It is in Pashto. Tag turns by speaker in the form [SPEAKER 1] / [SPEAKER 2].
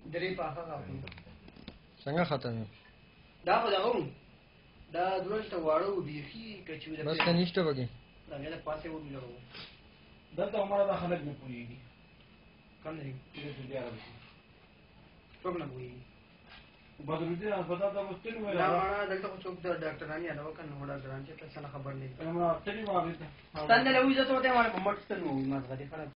[SPEAKER 1] درې پاخه خاطر
[SPEAKER 2] څنګه ختم
[SPEAKER 1] دا خو دا هم دا دروازه واړو بيخي کچوي
[SPEAKER 2] بس کنيشته وګي
[SPEAKER 1] دا نه پاسه وډو لرو
[SPEAKER 3] دلته عمره د خلک نه پويږي
[SPEAKER 1] کم نه
[SPEAKER 3] دې دې عربي
[SPEAKER 1] څوک نه پويږي
[SPEAKER 3] بدرودي پتا دا مستل ولا
[SPEAKER 1] دا ما دلته څوک د ډاکټرانو یا نو کنه وړا ډاکټران چې څه خبر نه
[SPEAKER 3] ما اصلي ما دې
[SPEAKER 1] ستنه له وځه ته ما محمد ستنه ما غدي خلاص